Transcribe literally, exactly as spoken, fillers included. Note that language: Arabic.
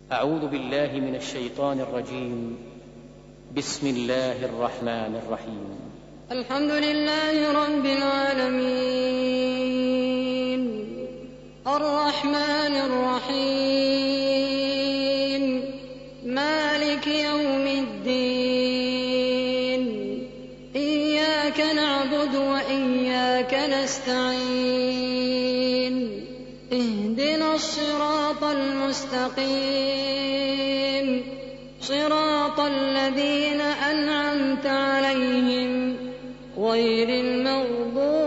أعوذ بالله من الشيطان الرجيم. بسم الله الرحمن الرحيم. الحمد لله رب العالمين، الرحمن الرحيم، مالك يوم الدين، إياك نعبد وإياك نستعين، اهدنا الصراط المستقيم، صراط الذين أنعمت عليهم غير المغضوب